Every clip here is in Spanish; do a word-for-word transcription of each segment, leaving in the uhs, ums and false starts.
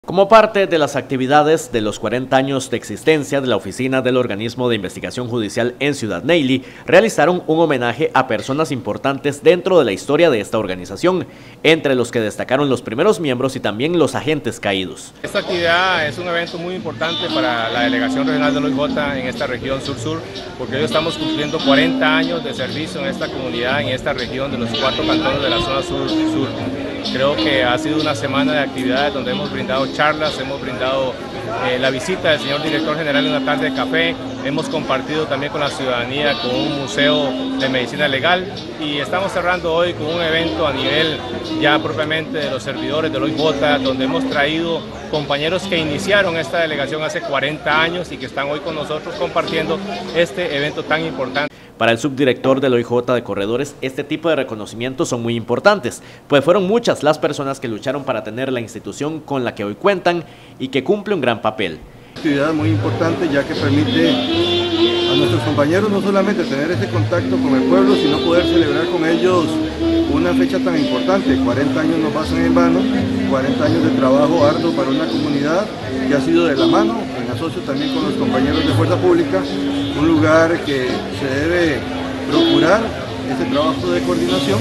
Como parte de las actividades de los cuarenta años de existencia de la Oficina del Organismo de Investigación Judicial en Ciudad Neyli, realizaron un homenaje a personas importantes dentro de la historia de esta organización, entre los que destacaron los primeros miembros y también los agentes caídos. Esta actividad es un evento muy importante para la Delegación Regional del O I J en esta región sur-sur, porque hoy estamos cumpliendo cuarenta años de servicio en esta comunidad, en esta región de los cuatro cantones de la zona sur-sur. Creo que ha sido una semana de actividades donde hemos brindado charlas, hemos brindado eh, la visita del señor director general en una tarde de café, hemos compartido también con la ciudadanía con un museo de medicina legal y estamos cerrando hoy con un evento a nivel ya propiamente de los servidores del O I J, donde hemos traído compañeros que iniciaron esta delegación hace cuarenta años y que están hoy con nosotros compartiendo este evento tan importante. Para el subdirector del O I J de Corredores, este tipo de reconocimientos son muy importantes, pues fueron muchas las personas que lucharon para tener la institución con la que hoy cuentan y que cumple un gran papel. Actividad muy importante, ya que permite a nuestros compañeros no solamente tener ese contacto con el pueblo, sino poder celebrar con ellos una fecha tan importante. cuarenta años no pasan en vano, cuarenta años de trabajo arduo para una comunidad que ha sido de la mano, en asocio también con los compañeros de Fuerza Pública, un lugar que se debe procurar ese trabajo de coordinación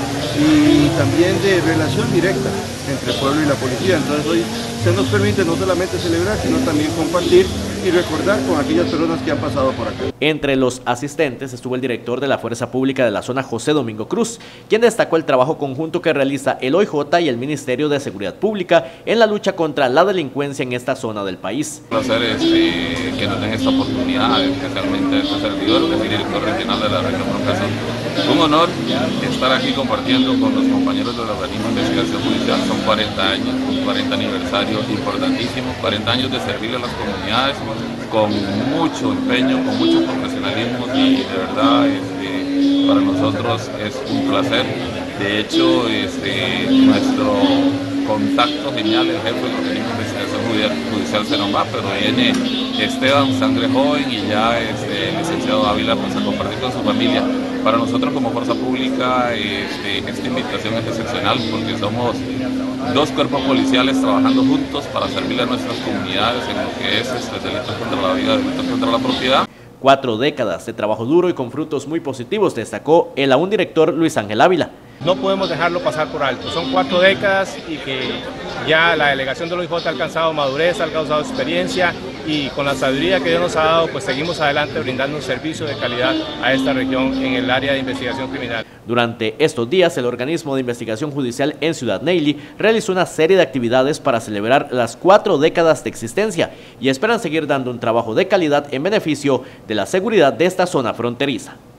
y también de relación directa entre el pueblo y la policía. Entonces hoy se nos permite no solamente celebrar, sino también compartir y recordar con aquellas personas que han pasado por acá. Entre los asistentes estuvo el director de la Fuerza Pública de la zona, José Domingo Cruz, quien destacó el trabajo conjunto que realiza el O I J y el Ministerio de Seguridad Pública en la lucha contra la delincuencia en esta zona del país. Un placer este, que nos den esta oportunidad, especialmente este servidor, que es el director regional de la región Profesor. Un honor estar aquí compartiendo con los compañeros del organismo de investigación judicial. Son cuarenta años, un cuarenta aniversario importantísimo, cuarenta años de servirle a las comunidades con mucho empeño, con mucho profesionalismo y de verdad este, para nosotros es un placer. De hecho, este, nuestro contacto genial, el jefe del organismo de investigación judicial se nos va, pero viene Esteban, sangre joven, y ya este, el licenciado Ávila pues, a compartir con su familia. Para nosotros como Fuerza Pública este, esta invitación es excepcional porque somos dos cuerpos policiales trabajando juntos para servirle a nuestras comunidades en lo que es este, delitos contra la vida, delitos contra la propiedad. Cuatro décadas de trabajo duro y con frutos muy positivos, destacó el aún director Luis Ángel Ávila. No podemos dejarlo pasar por alto, son cuatro décadas y que ya la delegación del O I J ha alcanzado madurez, ha alcanzado experiencia y con la sabiduría que Dios nos ha dado, pues seguimos adelante brindando un servicio de calidad a esta región en el área de investigación criminal. Durante estos días, el organismo de investigación judicial en Ciudad Neyli realizó una serie de actividades para celebrar las cuatro décadas de existencia y esperan seguir dando un trabajo de calidad en beneficio de la seguridad de esta zona fronteriza.